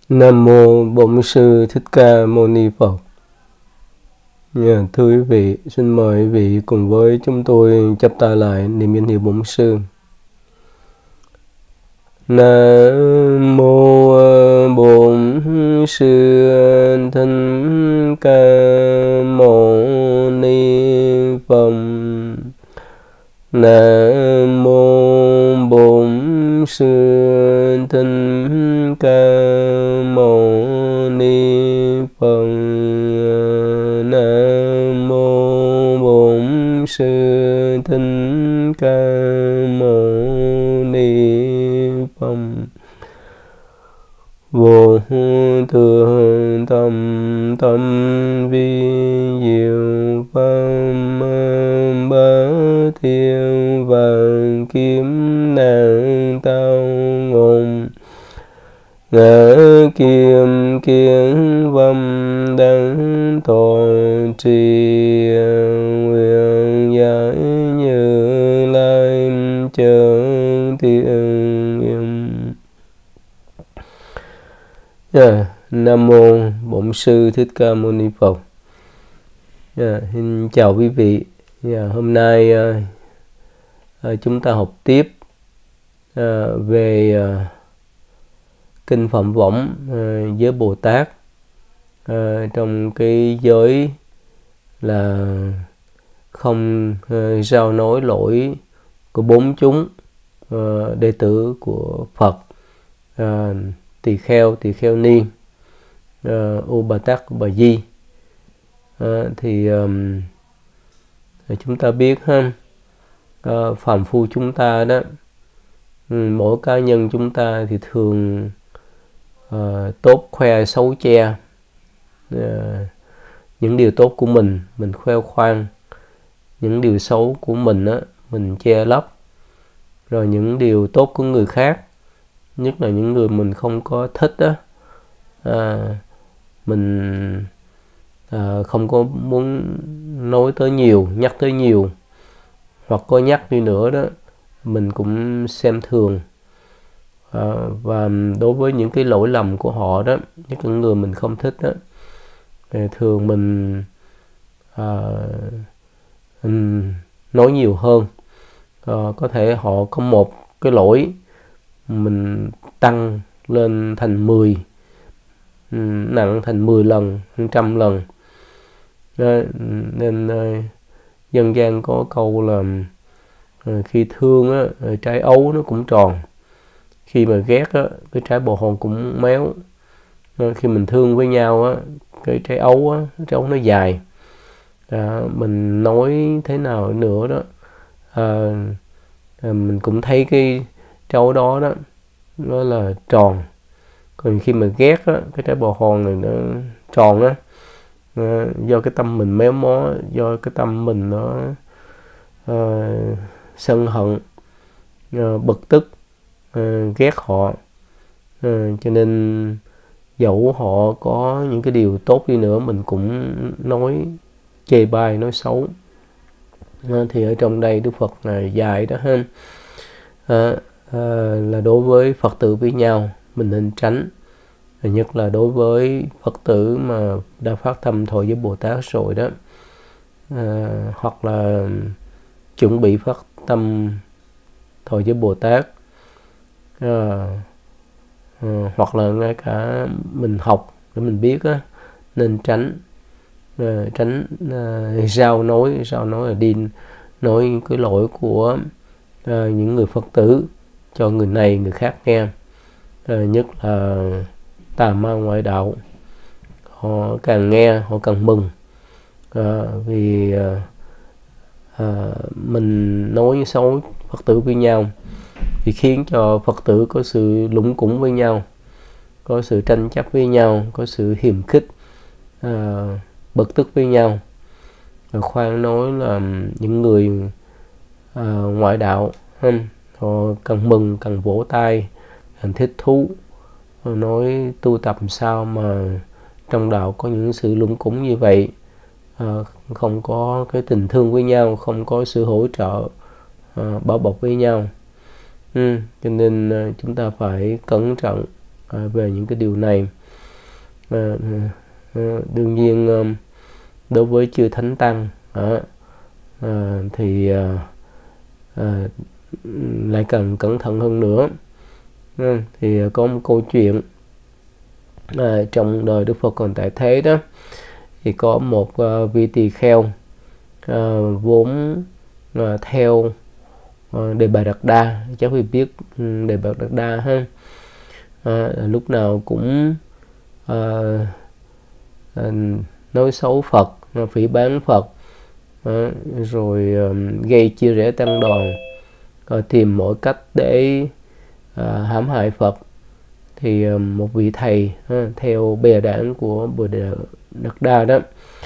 Nam mô Bổn Sư Thích Ca Mâu Ni Phật. Thưa quý vị, xin mời quý vị cùng với chúng tôi chắp tay lại niệm danh hiệu Bổn Sư. Nam mô Bổn Sư Thích Ca Mâu Ni Phật. Nam mô Bổn Sư Thích Ca Mâu Ni Phật. Nam mô Bổn Sư Thích Ca Mâu Ni Phật. Vô thượng tâm tâm vi diệu pháp bá thiên vạn kiếm nạn tao ngôn ngã kim kiến vâm đăng thọ trì nguyện giải như lai chân thiên. Nam mô Bổn Sư Thích Ca Mâu Ni Phật. Xin chào quý vị. Hôm nay chúng ta học tiếp về kinh Phạm Võng với Bồ Tát trong cái giới là không giao nối lỗi của bốn chúng đệ tử của Phật, tỳ kheo ni, U Bà Tát, Bà Di. Thì chúng ta biết ha, phàm phu chúng ta đó, mỗi cá nhân chúng ta thì thường tốt khoe xấu che. Những điều tốt của mình khoe khoang, những điều xấu của mình á mình che lấp, rồi những điều tốt của người khác, nhất là những người mình không có thích á, mình không có muốn nói tới nhiều, nhắc tới nhiều, hoặc có nhắc đi nữa đó mình cũng xem thường. Và đối với những cái lỗi lầm của họ đó, nhất là những người mình không thích đó, thì thường mình nói nhiều hơn. Có thể họ có một cái lỗi, mình tăng lên thành 10, nặng thành 10 lần, 100 lần. Nên dân gian có câu là khi thương á, trái ấu nó cũng tròn, khi mà ghét á, cái trái bồ hòn cũng méo. Khi mình thương với nhau á, cái trái ấu nó dài. Mình nói thế nào nữa đó, mình cũng thấy cái trái ấu đó nó là tròn. Còn khi mà ghét á, cái trái bồ hòn này nó tròn á, do cái tâm mình méo mó, do cái tâm mình nó sân hận, bực tức, ghét họ. Cho nên dẫu họ có những cái điều tốt đi nữa, mình cũng nói chê bai, nói xấu. Thì ở trong đây Đức Phật dạy đó ha, là đối với Phật tử với nhau mình nên tránh. Nhất là đối với Phật tử mà đã phát tâm thọ với Bồ Tát rồi đó, hoặc là chuẩn bị phát tâm thọ với Bồ Tát, hoặc là ngay cả mình học để mình biết á, nên tránh giao nói là đi nói cái lỗi của những người Phật tử cho người này người khác nghe. Nhất là tà ma ngoại đạo, họ càng nghe họ càng mừng, vì mình nói xấu Phật tử với nhau thì khiến cho Phật tử có sự lũng củng với nhau, có sự tranh chấp với nhau, có sự hiềm khích, bực tức với nhau. Khoan nói là những người ngoại đạo, họ càng mừng, càng vỗ tay, càng thích thú, nói tu tập sao mà trong đạo có những sự lũng củng như vậy, không có cái tình thương với nhau, không có sự hỗ trợ bảo bọc với nhau. Cho nên chúng ta phải cẩn trọng về những cái điều này. Đương nhiên đối với chư thánh tăng thì lại cần cẩn thận hơn nữa. Thì có một câu chuyện trong đời Đức Phật còn tại thế đó, thì có một vị tỳ kheo vốn theo Đề Bà Đạt Đa. Chắc phải biết Đề Bà Đạt Đa ha. Lúc nào cũng nói xấu Phật, phỉ báng Phật, rồi gây chia rẽ tăng đoàn, tìm mọi cách để hãm hại Phật. Thì một vị thầy theo bè đảng của Bồ Đề Đạt Đa đó,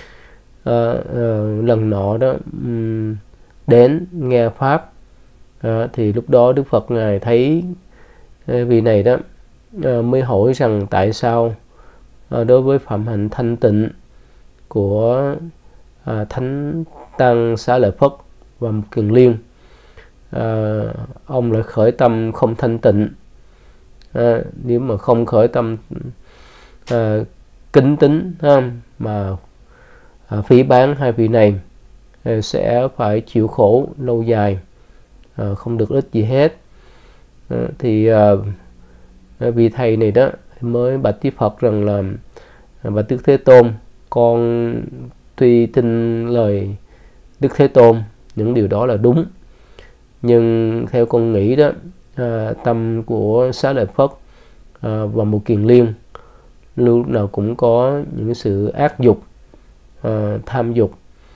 lần nọ đó đến nghe pháp, thì lúc đó Đức Phật ngài thấy vị này đó, mới hỏi rằng tại sao đối với phạm hạnh thanh tịnh của Thánh Tăng Xá Lợi Phất và Mục Kiền Liên, ông lại khởi tâm không thanh tịnh. Nếu mà không khởi tâm kính tín mà phỉ báng hai vị này, sẽ phải chịu khổ lâu dài, không được ích gì hết. Thì vị thầy này đó mới bạch với Phật rằng là: Bạch Đức Thế Tôn, con tuy tin lời Đức Thế Tôn, những điều đó là đúng, nhưng theo con nghĩ đó, tâm của Xá Lợi Phất và Mục Kiền Liên lúc nào cũng có những sự ác dục, tham dục.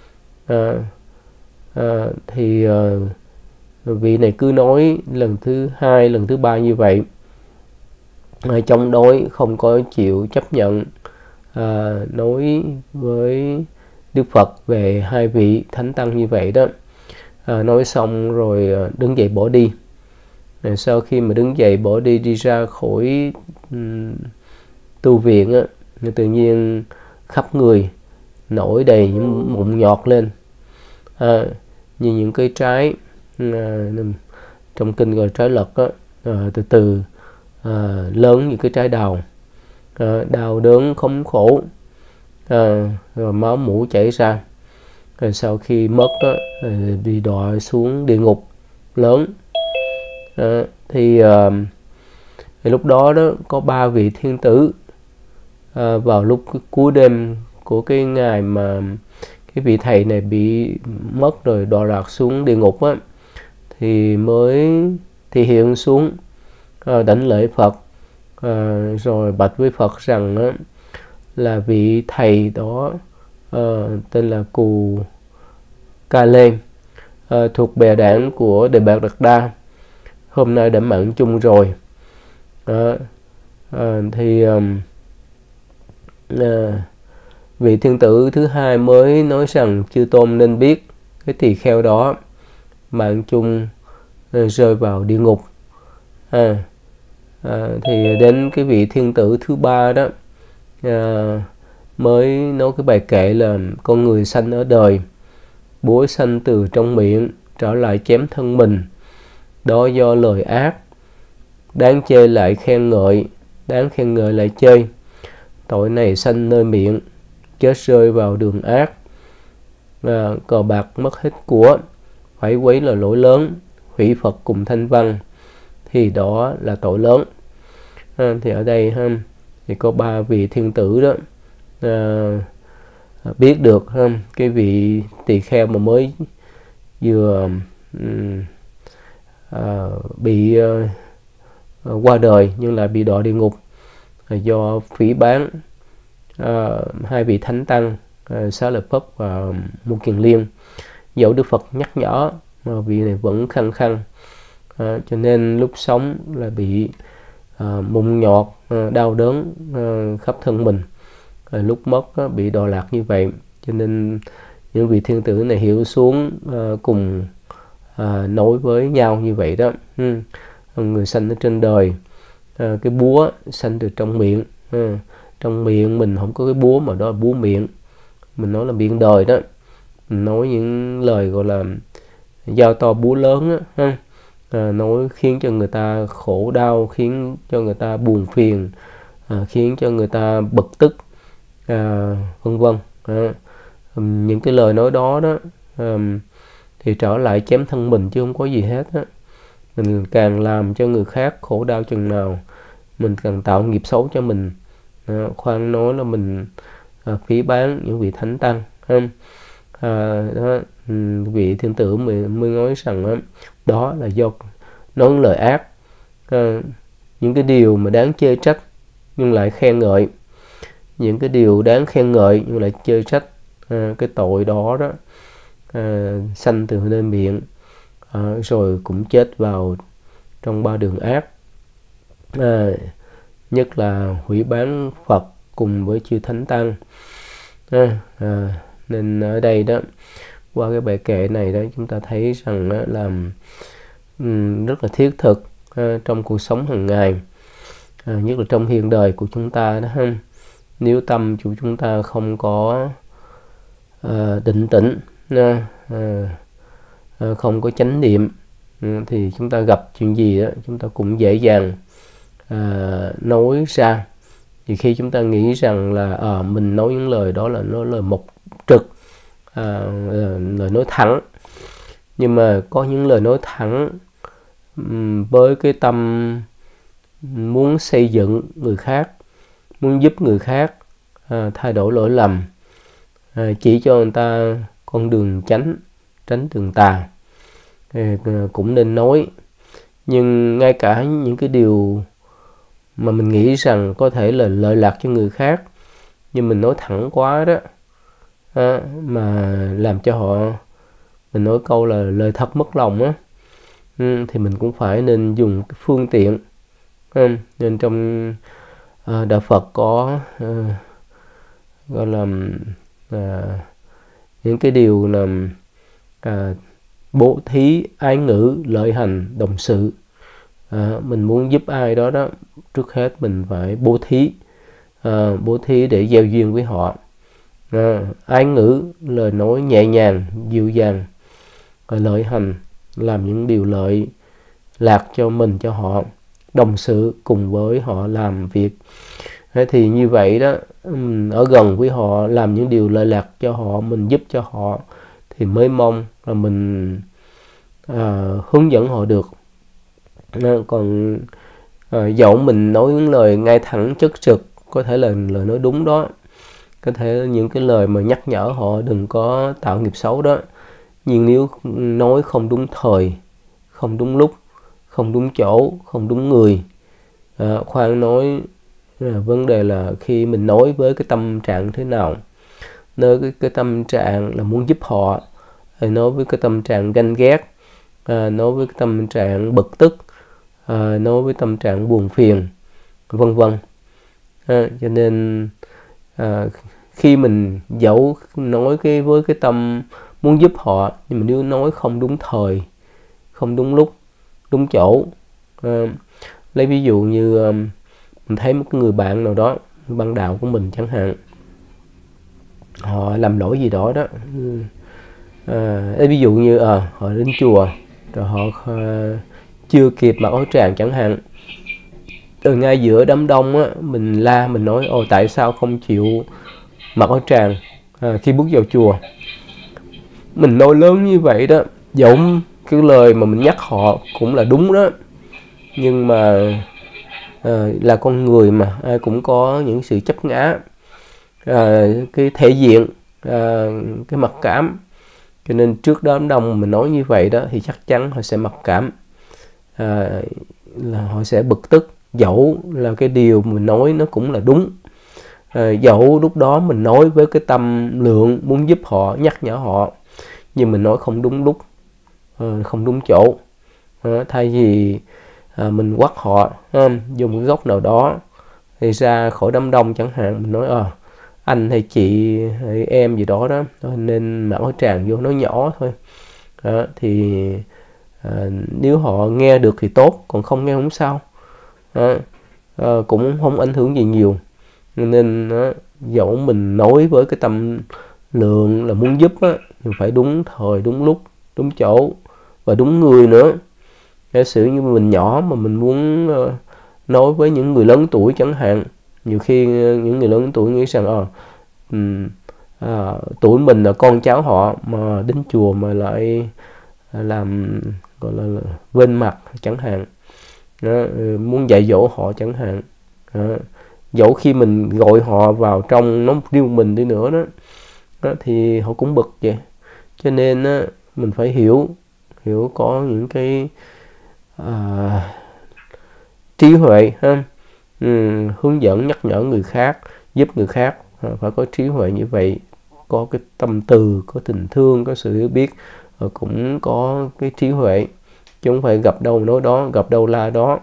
Thì vị này cứ nói lần thứ hai, lần thứ ba như vậy, chống đối, không có chịu chấp nhận nói với Đức Phật về hai vị thánh tăng như vậy đó. Nói xong rồi đứng dậy bỏ đi. Sau khi mà đứng dậy bỏ đi, đi ra khỏi tu viện á, tự nhiên khắp người nổi đầy những mụn nhọt lên, như những cái trái, trong kinh gọi trái lật á, từ từ lớn như cái trái đào, đau đớn khốn khổ, rồi máu mũ chảy ra. Rồi sau khi mất đó, bị đọa xuống địa ngục lớn. Thì lúc đó đó có 3 vị thiên tử, vào lúc cuối đêm của cái ngày mà cái vị thầy này bị mất rồi đọa lạc xuống địa ngục á, thì mới thể hiện xuống đảnh lễ Phật, rồi bạch với Phật rằng á, là vị thầy đó tên là Cù Ca Lê, thuộc bè đảng của Đề Bà Đạt Đa, hôm nay đã mạng chung rồi. Thì vị thiên tử thứ hai mới nói rằng: Chư Tôn nên biết cái tỳ kheo đó mạng chung rơi vào địa ngục. Thì đến cái vị thiên tử thứ ba đó, mới nói cái bài kệ là: Con người sanh ở đời, búa sanh từ trong miệng, trở lại chém thân mình, đó do lời ác. Đáng chê lại khen ngợi, đáng khen ngợi lại chê. Tội này sanh nơi miệng, chết rơi vào đường ác. Cờ bạc mất hết của, phải quấy là lỗi lớn, hủy Phật cùng thanh văn, thì đó là tội lớn. Thì ở đây thì có 3 vị thiên tử đó, biết được cái vị tỳ kheo mà mới vừa bị qua đời nhưng lại bị đọa địa ngục do phỉ báng hai vị thánh tăng Xá Lợi Phất và Mục Kiền Liên. Dẫu Đức Phật nhắc nhở mà vị này vẫn khăng khăng, cho nên lúc sống là bị mụn nhọt, đau đớn khắp thân mình, lúc mất bị đọa lạc như vậy. Cho nên những vị thiên tử này hiểu xuống, cùng nối với nhau như vậy đó. Người sanh ở trên đời, cái búa sanh từ trong miệng. Trong miệng mình không có cái búa, mà đó là búa miệng, mình nói là miệng đời đó. Mình nói những lời gọi là dao to búa lớn đó, nói khiến cho người ta khổ đau, khiến cho người ta buồn phiền, khiến cho người ta bực tức, vân vân. Những cái lời nói đó thì trở lại chém thân mình chứ không có gì hết á. Mình càng làm cho người khác khổ đau chừng nào, mình càng tạo nghiệp xấu cho mình. Khoan nói là mình phỉ báng những vị thánh tăng. Vị thiên tử mới nói rằng đó là do nói lời ác, những cái điều mà đáng chê trách nhưng lại khen ngợi, những cái điều đáng khen ngợi nhưng lại chê trách. Cái tội đó sanh từ nơi miệng, rồi cũng chết vào trong 3 đường ác, nhất là hủy báng Phật cùng với chư thánh tăng. Nên ở đây đó, qua cái bài kệ này đó, chúng ta thấy rằng là rất là thiết thực trong cuộc sống hàng ngày, nhất là trong hiện đời của chúng ta đó. Nếu tâm của chúng ta không có định tĩnh, không có chánh niệm, thì chúng ta gặp chuyện gì đó chúng ta cũng dễ dàng nói ra. Thì khi chúng ta nghĩ rằng là mình nói những lời đó là nó lời mộc trực, lời nói thẳng, nhưng mà có những lời nói thẳng với cái tâm muốn xây dựng người khác, muốn giúp người khác thay đổi lỗi lầm, chỉ cho người ta con đường tránh đường tà, cũng nên nói. Nhưng ngay cả những cái điều mà mình nghĩ rằng có thể là lợi lạc cho người khác, nhưng mình nói thẳng quá đó, mà làm cho họ, mình nói câu là lời thật mất lòng á, thì mình cũng phải nên dùng cái phương tiện. Nên trong đạo Phật có gọi là những cái điều là bố thí, ái ngữ, lợi hành, đồng sự. Mình muốn giúp ai đó đó, trước hết mình phải bố thí để gieo duyên với họ. Ái ngữ, lời nói nhẹ nhàng, dịu dàng. Lợi hành, làm những điều lợi lạc cho mình, cho họ. Đồng sự, cùng với họ làm việc. Thì như vậy đó, ở gần với họ, làm những điều lợi lạc cho họ, mình giúp cho họ, thì mới mong là mình hướng dẫn họ được. Còn dẫu mình nói những lời ngay thẳng chất trực, có thể là lời nói đúng đó, có thể những cái lời mà nhắc nhở họ đừng có tạo nghiệp xấu đó, nhưng nếu nói không đúng thời, không đúng lúc, không đúng chỗ, không đúng người, khoan nói vấn đề là khi mình nói với cái tâm trạng thế nào. Nói cái tâm trạng là muốn giúp họ, nói với cái tâm trạng ganh ghét, nói với cái tâm trạng bực tức, nói với tâm trạng buồn phiền, vân vân. Cho nên khi mình dẫu nói với cái tâm muốn giúp họ, nhưng mà nếu nói không đúng thời, không đúng lúc, đúng chỗ. Lấy ví dụ như mình thấy một người bạn nào đó, bạn đạo của mình chẳng hạn, họ làm lỗi gì đó đó, ví dụ như họ đến chùa rồi họ chưa kịp mặc áo tràng chẳng hạn, ở ngay giữa đám đông á, mình la, mình nói tại sao không chịu mặc áo tràng khi bước vào chùa. Mình nói lớn như vậy đó, dẫu cái lời mà mình nhắc họ cũng là đúng đó, nhưng mà là con người mà, ai cũng có những sự chấp ngã, cái thể diện, cái mặc cảm. Cho nên trước đám đông mình nói như vậy đó, thì chắc chắn họ sẽ mặc cảm, là họ sẽ bực tức, dẫu là cái điều mình nói nó cũng là đúng. Dẫu lúc đó mình nói với cái tâm lượng muốn giúp họ, nhắc nhở họ, nhưng mình nói không đúng lúc, không đúng chỗ. Thay vì mình quát họ, dùng cái góc nào đó thì ra khỏi đám đông chẳng hạn, mình nói anh hay chị hay em gì đó đó nên mặc áo tràng vô, nói nhỏ thôi. Thì nếu họ nghe được thì tốt, còn không nghe không sao, cũng không ảnh hưởng gì nhiều. Nên dẫu mình nói với cái tâm lượng là muốn giúp á, thì phải đúng thời, đúng lúc, đúng chỗ và đúng người nữa. Giả sử như mình nhỏ mà mình muốn nói với những người lớn tuổi chẳng hạn, Nhiều khi những người lớn tuổi nghĩ rằng tuổi mình là con cháu họ, mà đến chùa mà lại làm gọi là quên mặt chẳng hạn, đó, muốn dạy dỗ họ chẳng hạn, đó. Dẫu khi mình gọi họ vào trong nó riêng mình đi nữa đó, thì họ cũng bực vậy. Cho nên mình phải hiểu có những cái trí huệ ha, hướng dẫn nhắc nhở người khác, giúp người khác, phải có trí huệ như vậy, có cái tâm từ, có tình thương, có sự hiểu biết, cũng có cái trí huệ, chứ không phải gặp đâu nói đó, gặp đâu la đó.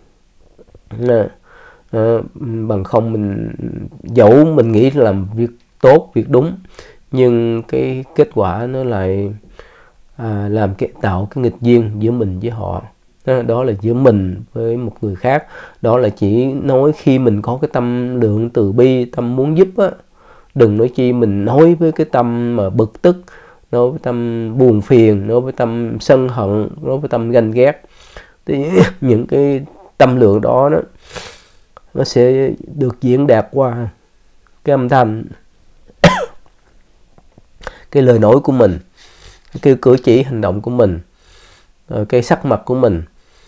Bằng không mình dẫu mình nghĩ làm việc tốt, việc đúng, nhưng cái kết quả nó lại làm tạo cái nghịch duyên giữa mình với họ. Đó là giữa mình với một người khác. Đó là chỉ nói khi mình có cái tâm lượng từ bi, tâm muốn giúp á. Đừng nói chi mình nói với cái tâm mà bực tức, nói với tâm buồn phiền, nói với tâm sân hận, nói với tâm ganh ghét. Thì những cái tâm lượng đó nó sẽ được diễn đạt qua cái âm thanh, cái lời nói của mình, cái cử chỉ hành động của mình, cái sắc mặt của mình,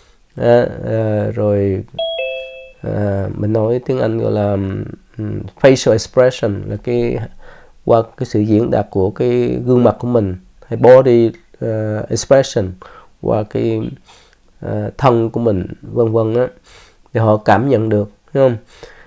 rồi mình nói tiếng Anh gọi là facial expression, là qua cái sự diễn đạt của cái gương mặt của mình, hay body expression qua cái thân của mình, vân vân á, thì họ cảm nhận được, thấy không?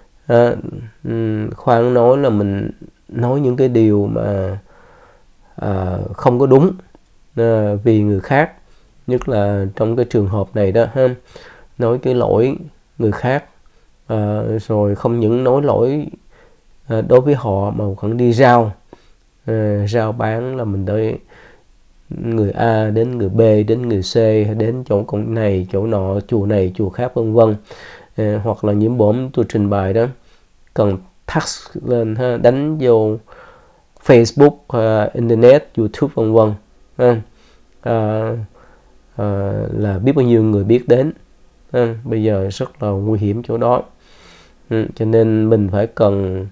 Khoan nói là mình nói những cái điều mà không có đúng vì người khác, nhất là trong cái trường hợp này đó ha, nói cái lỗi người khác, rồi không những nói lỗi đối với họ mà còn đi rao bán là mình tới người A đến người B đến người C, đến chỗ con này chỗ nọ, chùa này chùa khác vân vân. Hoặc là những bổn tôi trình bày đó cần text lên ha, đánh vô Facebook, Internet, YouTube vân vân, là biết bao nhiêu người biết đến. Bây giờ rất là nguy hiểm chỗ đó. Cho nên mình phải cần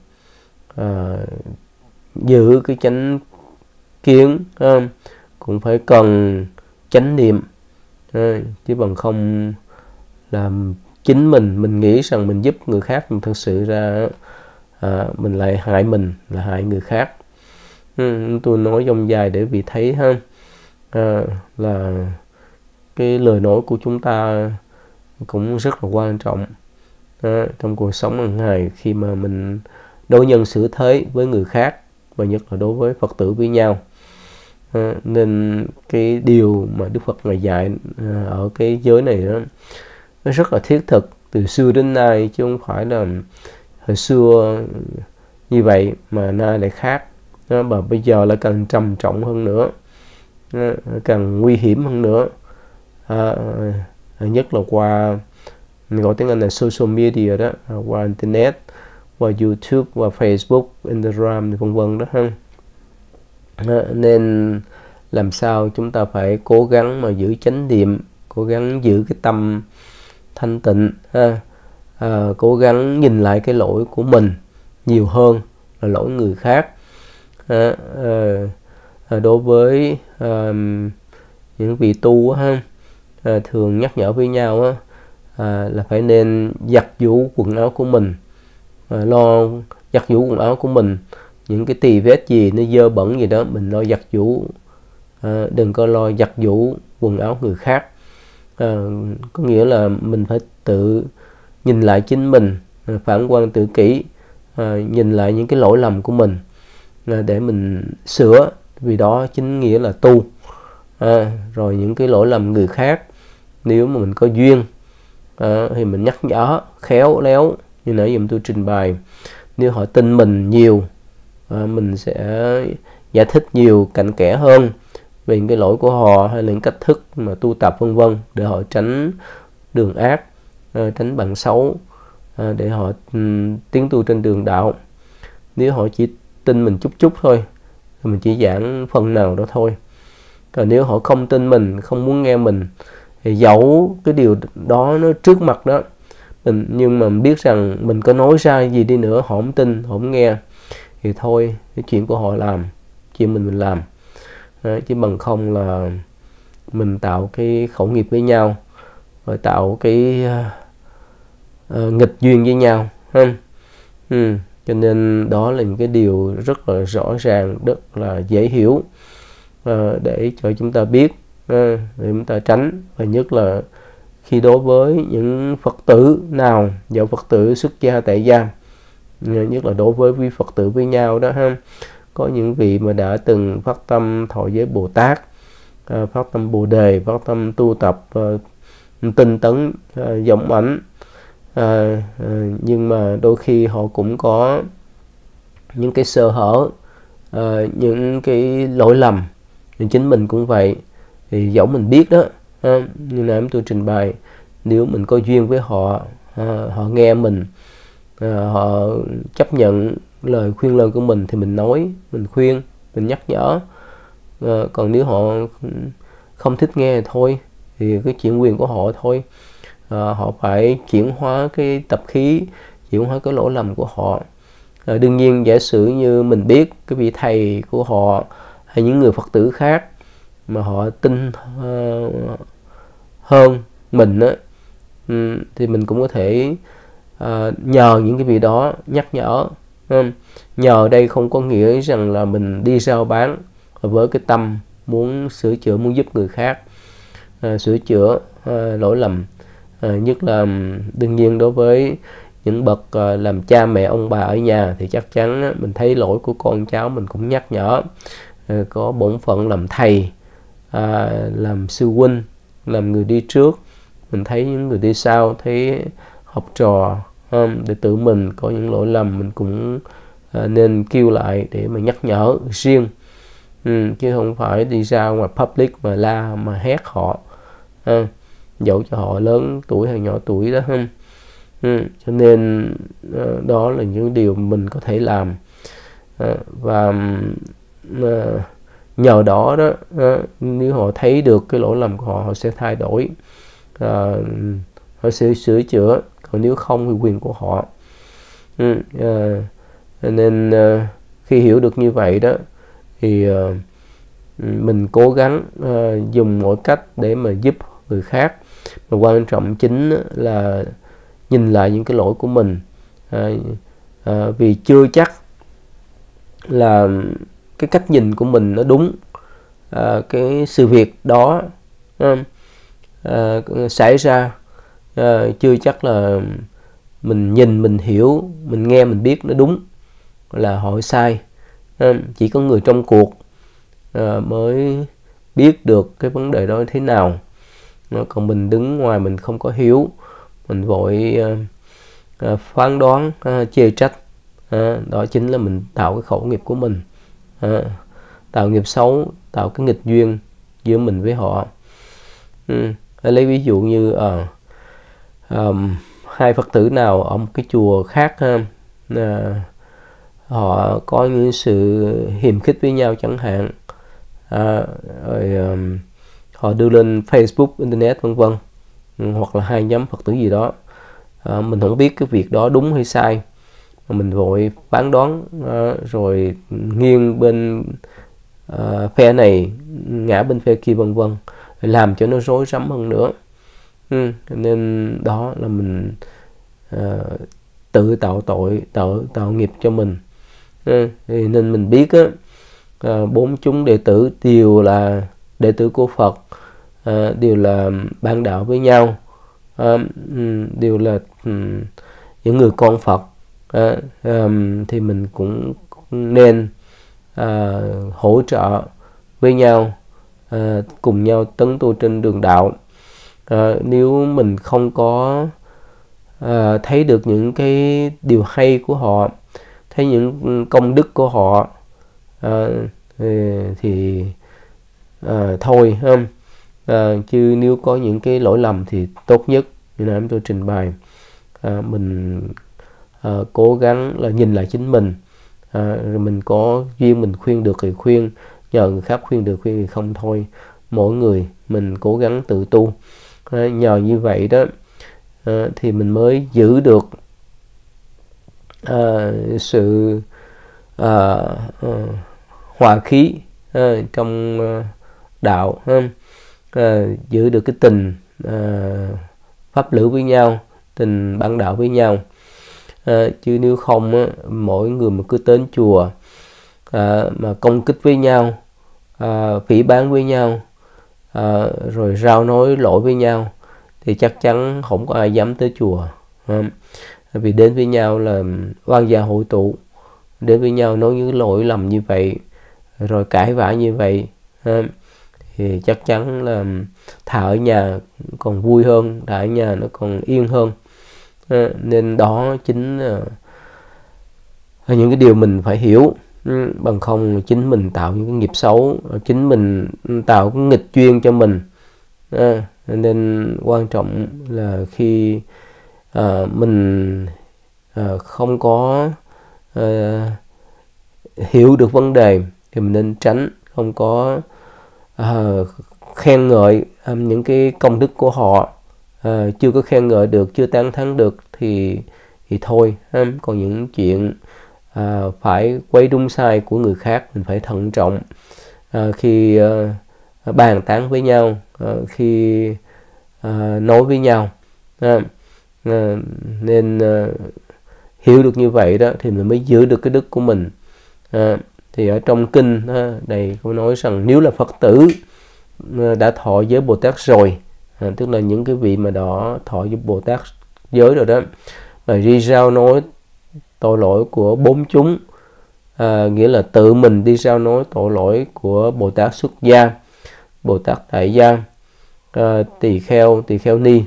giữ cái chánh kiến, cũng phải cần chánh niệm, chứ bằng không làm chính mình nghĩ rằng mình giúp người khác, nhưng thực sự ra mình lại hại mình, là hại người khác. Tôi nói dông dài để vì thấy ha, là cái lời nói của chúng ta cũng rất là quan trọng trong cuộc sống hàng ngày, khi mà mình đối nhân xử thế với người khác, và nhất là đối với Phật tử với nhau. Nên cái điều mà Đức Phật Ngài dạy ở cái giới này đó, nó rất là thiết thực từ xưa đến nay, chứ không phải là hồi xưa như vậy mà nay lại khác. Và bây giờ lại càng trầm trọng hơn nữa, càng nguy hiểm hơn nữa, nhất là qua, gọi tiếng Anh là social media đó, qua internet, qua YouTube, qua Facebook, Instagram vân vân đó ha. Nên làm sao chúng ta phải cố gắng mà giữ chánh niệm, cố gắng giữ cái tâm thanh tịnh, cố gắng nhìn lại cái lỗi của mình nhiều hơn là lỗi người khác. Đối với những vị tu thường nhắc nhở với nhau là phải nên giặt giũ quần áo của mình, lo giặt giũ quần áo của mình, những cái tì vết gì nó dơ bẩn gì đó mình lo giặt giũ, đừng có lo giặt giũ quần áo người khác. Có nghĩa là mình phải tự nhìn lại chính mình, phản quan tự kỷ, nhìn lại những cái lỗi lầm của mình để mình sửa, vì đó chính nghĩa là tu. Rồi những cái lỗi lầm người khác, nếu mà mình có duyên thì mình nhắc nhở khéo léo, như nãy giờ tôi trình bày. Nếu họ tin mình nhiều, mình sẽ giải thích nhiều cặn kẽ hơn về những cái lỗi của họ, hay là những cách thức mà tu tập vân vân, để họ tránh đường ác, tránh bạn xấu, để họ tiến tu trên đường đạo. Nếu họ chỉ tin mình chút chút thôi thì mình chỉ giảng phần nào đó thôi. Còn nếu họ không tin mình, không muốn nghe mình, thì dẫu cái điều đó nó trước mặt đó, nhưng mà mình biết rằng mình có nói ra gì đi nữa họ không tin, họ không nghe, thì thôi, cái chuyện của họ làm, chuyện mình làm. Chứ bằng không là mình tạo cái khẩu nghiệp với nhau, rồi tạo cái nghịch duyên với nhau, không? Cho nên đó là những cái điều rất là rõ ràng, rất là dễ hiểu, để cho chúng ta biết, để chúng ta tránh. Và nhất là khi đối với những Phật tử nào, dẫu Phật tử xuất gia tại gia, nhất là đối với quý Phật tử với nhau đó ha, có những vị mà đã từng phát tâm thọ giới Bồ Tát, phát tâm Bồ Đề, phát tâm tu tập tinh tấn dõng ảnh, nhưng mà đôi khi họ cũng có những cái sơ hở, những cái lỗi lầm. Thì chính mình cũng vậy, thì dẫu mình biết đó, như nãy tôi trình bày, nếu mình có duyên với họ, họ nghe mình, họ chấp nhận lời khuyên lơn của mình, thì mình nói, mình khuyên, mình nhắc nhở. Còn nếu họ không thích nghe thì thôi, thì cái chuyện quyền của họ thôi. Họ phải chuyển hóa cái tập khí, chuyển hóa cái lỗi lầm của họ. Đương nhiên giả sử như mình biết cái vị thầy của họ hay những người Phật tử khác mà họ tin hơn mình á, thì mình cũng có thể nhờ những cái vị đó nhắc nhở. Nhờ đây không có nghĩa rằng là mình đi rao bán với cái tâm muốn sửa chữa, muốn giúp người khác sửa chữa lỗi lầm. Nhất là đương nhiên đối với những bậc làm cha mẹ ông bà ở nhà, thì chắc chắn mình thấy lỗi của con cháu mình cũng nhắc nhở. Có bổn phận làm thầy, làm sư huynh, làm người đi trước, mình thấy những người đi sau, thấy học trò đệ tử mình có những lỗi lầm, mình cũng nên kêu lại để mà nhắc nhở riêng, chứ không phải đi ra ngoài public mà la mà hét họ, dẫu cho họ lớn tuổi hay nhỏ tuổi đó. Cho nên đó là những điều mình có thể làm, và nhờ đó đó, nếu họ thấy được cái lỗi lầm của họ, họ sẽ thay đổi, họ sẽ sửa chữa. Còn nếu không thì quyền của họ. Nên khi hiểu được như vậy đó, thì mình cố gắng dùng mọi cách để mà giúp người khác. Mà quan trọng chính là nhìn lại những cái lỗi của mình, vì chưa chắc là cái cách nhìn của mình nó đúng. Cái sự việc đó xảy ra, chưa chắc là mình nhìn, mình hiểu, mình nghe, mình biết nó đúng là họ sai. Chỉ có người trong cuộc mới biết được cái vấn đề đó thế nào. Còn mình đứng ngoài, mình không có hiểu, mình vội phán đoán, chê trách, đó chính là mình tạo cái khẩu nghiệp của mình, tạo nghiệp xấu, tạo cái nghịch duyên giữa mình với họ. Lấy ví dụ như hai Phật tử nào ở một cái chùa khác, họ có những sự hiềm khích với nhau chẳng hạn, rồi họ đưa lên Facebook, Internet vân vân, hoặc là hai nhóm Phật tử gì đó, mình không biết cái việc đó đúng hay sai, mình vội phán đoán, rồi nghiêng bên phe này, ngã bên phe kia vân vân, làm cho nó rối rắm hơn nữa. Nên đó là mình tự tạo tội, tạo nghiệp cho mình. Nên mình biết á, bốn chúng đệ tử đều là đệ tử của Phật, đều là bạn đạo với nhau, đều là những người con Phật, thì mình cũng nên hỗ trợ với nhau, cùng nhau tấn tu trên đường đạo. Nếu mình không có thấy được những cái điều hay của họ, thấy những công đức của họ, thì thôi không. Chứ nếu có những cái lỗi lầm thì tốt nhất như nãy tôi trình bày, mình cố gắng là nhìn lại chính mình, rồi mình có duyên mình khuyên được thì khuyên, nhờ người khác khuyên được khuyên thì không thôi. Mỗi người mình cố gắng tự tu, nhờ như vậy đó thì mình mới giữ được sự hòa khí trong đạo, giữ được cái tình pháp lữ với nhau, tình bạn đạo với nhau. Chứ nếu không mỗi người mà cứ đến chùa mà công kích với nhau, phỉ báng với nhau, rồi rao nói lỗi với nhau, thì chắc chắn không có ai dám tới chùa. Vì đến với nhau là oan gia hội tụ, đến với nhau nói những lỗi lầm như vậy, rồi cãi vã như vậy, thì chắc chắn là thà ở nhà còn vui hơn, thà ở nhà nó còn yên hơn. Nên đó chính là những cái điều mình phải hiểu. Bằng không chính mình tạo những cái nghiệp xấu, chính mình tạo cái nghịch duyên cho mình. Nên quan trọng là khi mình không có hiểu được vấn đề thì mình nên tránh, không có khen ngợi những cái công đức của họ. Chưa có khen ngợi được, chưa tán thán được thì thôi. Còn những chuyện phải quấy đúng sai của người khác, mình phải thận trọng khi bàn tán với nhau, khi nói với nhau. Nên hiểu được như vậy đó thì mình mới giữ được cái đức của mình. Thì ở trong kinh đây có nói rằng nếu là Phật tử đã thọ giới Bồ Tát rồi, tức là những cái vị mà đó thọ với Bồ Tát giới rồi đó, mà đi rao nói tội lỗi của bốn chúng, nghĩa là tự mình đi rao nói tội lỗi của Bồ Tát xuất gia, Bồ Tát tại gia, tỳ kheo ni,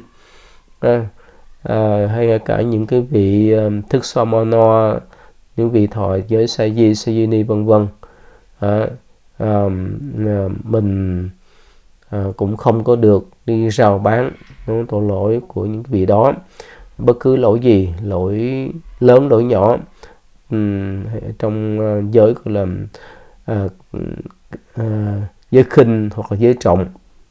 hay cả những cái vị thức xoa mo no, những vị thọ giới sa di ni vân vân, mình cũng không có được đi rao bán tội lỗi của những vị đó. Bất cứ lỗi gì, lỗi lớn lỗi nhỏ, trong giới gọi là giới khinh hoặc là giới trọng,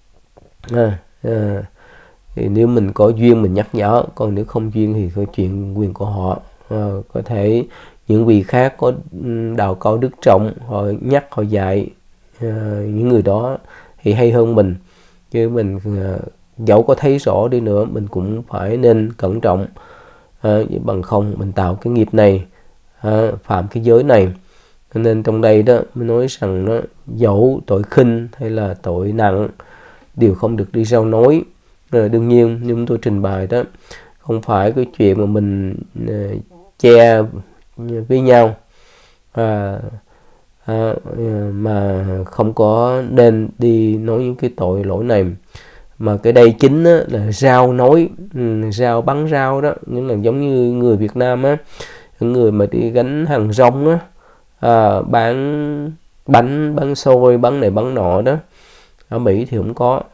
thì nếu mình có duyên mình nhắc nhở, còn nếu không duyên thì có chuyện quyền của họ. Có thể những vị khác có đạo cao đức trọng, họ nhắc họ dạy những người đó thì hay hơn mình, chứ mình dẫu có thấy rõ đi nữa mình cũng phải nên cẩn trọng, bằng không mình tạo cái nghiệp này, phạm cái giới này. Nên trong đây đó mới nói rằng nó dẫu tội khinh hay là tội nặng đều không được đi rao nói. Đương nhiên như tôi trình bày đó, không phải cái chuyện mà mình che với nhau mà không có nên đi nói những cái tội lỗi này. Mà cái đây chính là rao nói, rao bắn rao đó, nghĩa là giống như người Việt Nam á, những người mà đi gánh hàng rong á, bán bánh, bán xôi, bán này bán nọ đó. Ở Mỹ thì không có,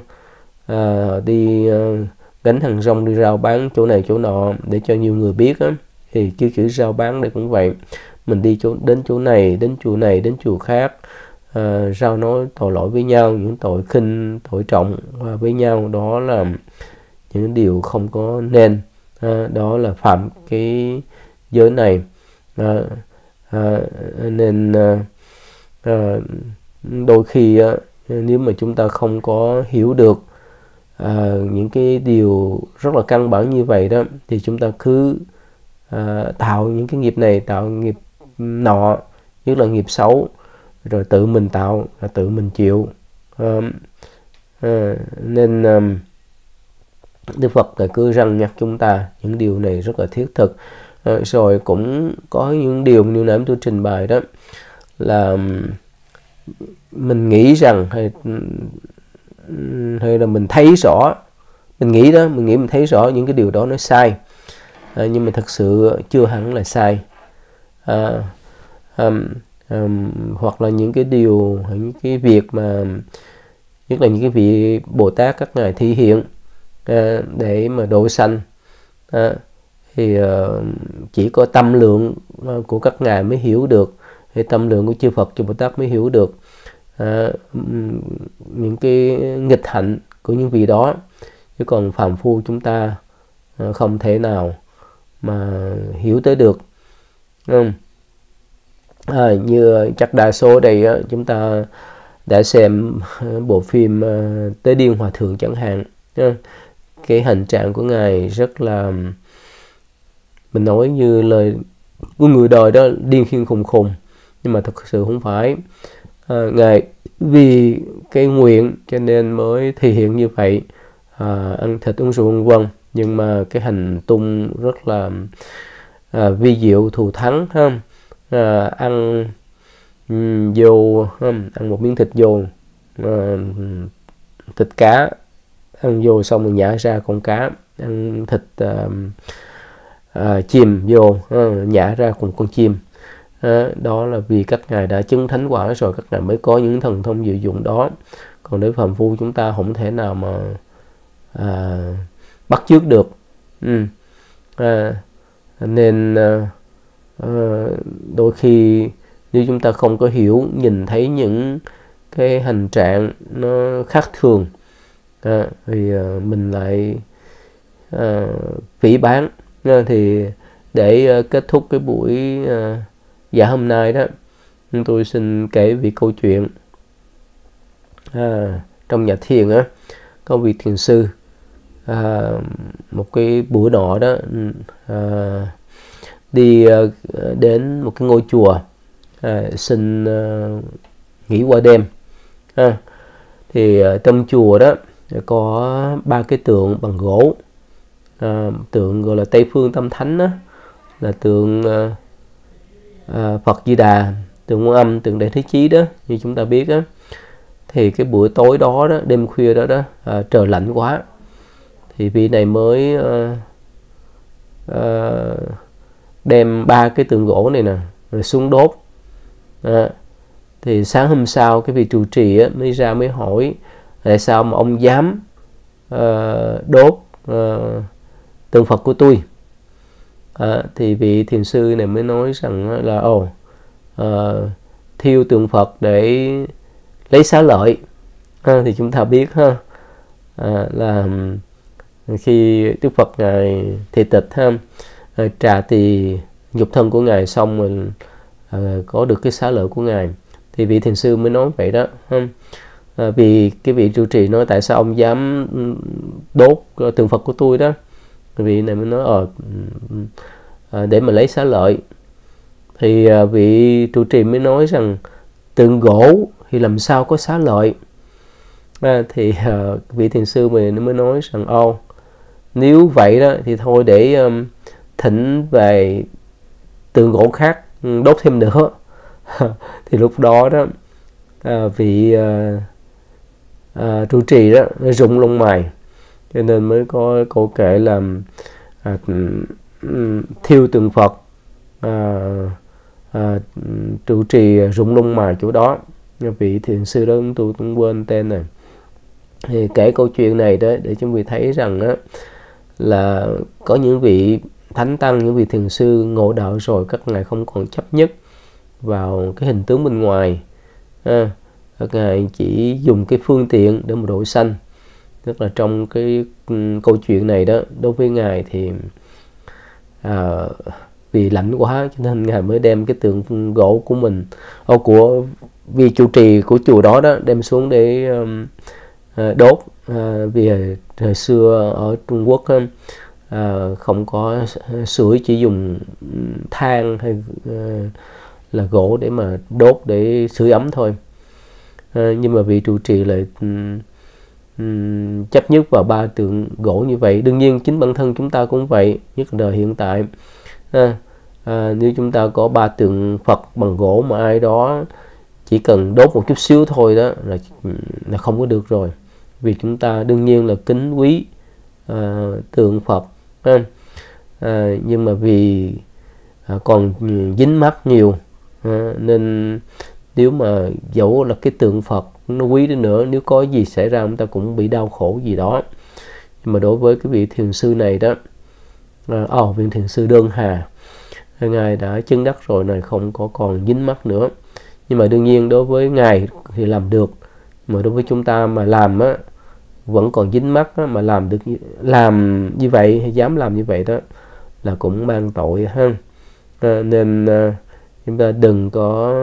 đi gánh hàng rong đi rao bán chỗ này chỗ nọ để cho nhiều người biết á. Thì chứ chữ rao bán đây cũng vậy, mình đi đến chỗ này, đến chùa này, đến chùa khác, rao nói tội lỗi với nhau, những tội khinh, tội trọng với nhau, đó là những điều không có nên, đó là phạm cái giới này. Nên đôi khi nếu mà chúng ta không có hiểu được những cái điều rất là căn bản như vậy đó, thì chúng ta cứ tạo những cái nghiệp này, tạo nghiệp nọ, nhất là nghiệp xấu, rồi tự mình tạo và tự mình chịu. Nên Đức Phật là cứ răn nhắc chúng ta những điều này rất là thiết thực. Rồi cũng có những điều như nãy tôi trình bày đó, là mình nghĩ rằng hay là mình thấy rõ, mình nghĩ mình thấy rõ những cái điều đó nó sai, nhưng mà thật sự chưa hẳn là sai. Hoặc là những cái điều, những cái việc mà nhất là những cái vị Bồ Tát các ngài thi hiện để mà độ sanh, thì chỉ có tâm lượng của các ngài mới hiểu được, thì tâm lượng của chư Phật chư Bồ Tát mới hiểu được những cái nghịch hạnh của những vị đó. Chứ còn phàm phu chúng ta không thể nào mà hiểu tới được. Như chắc đa số đây chúng ta đã xem bộ phim Tế Điên Hòa Thượng chẳng hạn. Cái hành trạng của Ngài rất là, mình nói như lời của người đời đó, điên khiên khùng khùng, nhưng mà thực sự không phải. Ngài vì cái nguyện cho nên mới thể hiện như vậy, ăn thịt uống rượu vân vân, nhưng mà cái hành tung rất là vi diệu thù thắng ha. Ăn dồ, ăn một miếng thịt dồ, thịt cá, ăn dồ xong rồi nhả ra con cá, ăn thịt chim vô, nhả ra cùng con chim. Đó là vì các ngài đã chứng thánh quả rồi, các ngài mới có những thần thông diệu dụng đó. Còn nếu phàm phu chúng ta không thể nào mà bắt chước được. Nên đôi khi nếu chúng ta không có hiểu, nhìn thấy những cái hành trạng nó khác thường, thì mình lại phỉ báng. Thì để kết thúc cái buổi dạ hôm nay đó, tôi xin kể về câu chuyện trong nhà thiền á, có vị thiền sư một cái buổi nọ đó đi đến một cái ngôi chùa xin nghỉ qua đêm. Thì trong chùa đó có 3 cái tượng bằng gỗ, tượng gọi là Tây Phương Tâm Thánh đó, là tượng Phật Di Đà, tượng Quan Âm, tượng Đại Thế Chí đó, như chúng ta biết á. Thì cái buổi tối đó, đêm khuya đó trời lạnh quá, thì vị này mới đem 3 cái tượng gỗ này nè rồi xuống đốt. Thì sáng hôm sau cái vị trụ trì mới ra mới hỏi tại sao mà ông dám đốt tượng Phật của tôi. Thì vị thiền sư này mới nói rằng là thiêu tượng Phật để lấy xá lợi. Thì chúng ta biết là khi Đức Phật ngài thị tịch trà tỳ nhục thân của ngài xong mình có được cái xá lợi của ngài, thì vị thiền sư mới nói vậy đó. Vì cái vị trụ trì nói tại sao ông dám đốt tượng Phật của tôi đó, vị này mới nói để mà lấy xá lợi. Thì vị trụ trì mới nói rằng tượng gỗ thì làm sao có xá lợi. Thì vị thiền sư mình mới nói rằng nếu vậy đó thì thôi để thỉnh về tượng gỗ khác đốt thêm nữa. Thì lúc đó đó vị trụ trì đó nó rụng lông mày, cho nên mới có câu kể là thiêu tượng Phật, trụ trì rụng lông mày chỗ đó. Vị thiền sư đó tôi cũng quên tên này. Thì kể câu chuyện này đó để chúng mình thấy rằng đó, là có những vị thánh tăng, những vị thiền sư ngộ đạo rồi, các ngài không còn chấp nhất vào cái hình tướng bên ngoài. Các ngài chỉ dùng cái phương tiện để mà độ sanh. Tức là trong cái câu chuyện này đó, đối với ngài thì vì lạnh quá cho nên ngài mới đem cái tượng gỗ của mình, của vị trụ trì của chùa đó đem xuống để đốt. Vì thời xưa ở Trung Quốc không có sưởi, chỉ dùng than hay là gỗ để mà đốt để sưởi ấm thôi. Nhưng mà vị trụ trì lại chấp nhất vào 3 tượng gỗ như vậy. Đương nhiên chính bản thân chúng ta cũng vậy, nhất là đời hiện tại. Nếu chúng ta có 3 tượng Phật bằng gỗ mà ai đó chỉ cần đốt một chút xíu thôi đó là không có được rồi. Vì chúng ta đương nhiên là kính quý tượng Phật, nhưng mà vì còn dính mắc nhiều, nên nếu mà dẫu là cái tượng Phật nó quý đến nữa, nếu có gì xảy ra chúng ta cũng bị đau khổ gì đó. Nhưng mà đối với cái vị thiền sư này đó, vị thiền sư Đơn Hà, ngài đã chứng đắc rồi này, không có còn dính mắc nữa. Nhưng mà đương nhiên đối với ngài thì làm được, mà đối với chúng ta mà làm vẫn còn dính mắc á, mà làm như vậy hay dám làm như vậy đó là cũng mang tội ha. Nên chúng ta đừng có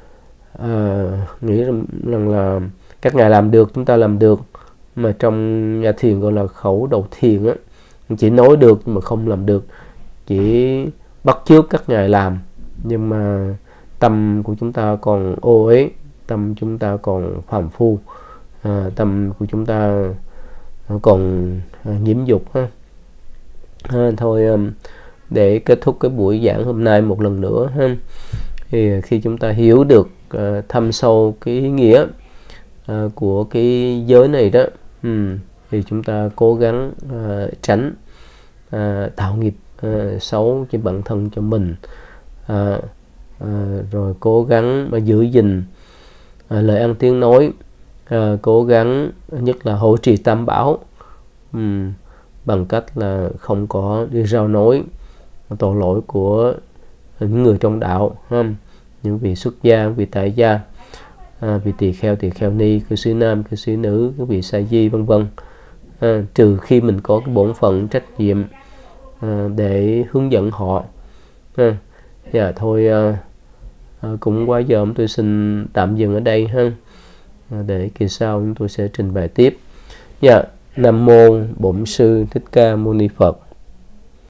nghĩ rằng là các ngài làm được chúng ta làm được, mà trong nhà thiền gọi là khẩu đầu thiền á, chỉ nói được nhưng mà không làm được, chỉ bắt chước các ngài làm nhưng mà tâm của chúng ta còn ô uế, tâm chúng ta còn phàm phu, tâm của chúng ta còn nhiễm dục ha. Thôi để kết thúc cái buổi giảng hôm nay một lần nữa ha, thì khi chúng ta hiểu được thâm sâu cái ý nghĩa của cái giới này đó, thì chúng ta cố gắng tránh tạo nghiệp xấu cho bản thân cho mình, rồi cố gắng mà giữ gìn lời ăn tiếng nói, cố gắng nhất là hộ trì tam bảo, bằng cách là không có đi rao nói tội lỗi của những người trong đạo, những vị xuất gia, vị tại gia, vị tỳ kheo ni, cư sĩ nam, cư sĩ nữ, các vị sa di vân vân, trừ khi mình có cái bổn phận trách nhiệm để hướng dẫn họ. Thôi cũng quá giờ, tôi xin tạm dừng ở đây ha, để kỳ sau chúng tôi sẽ trình bày tiếp. Nam mô Bổn Sư Thích Ca Mâu Ni Phật.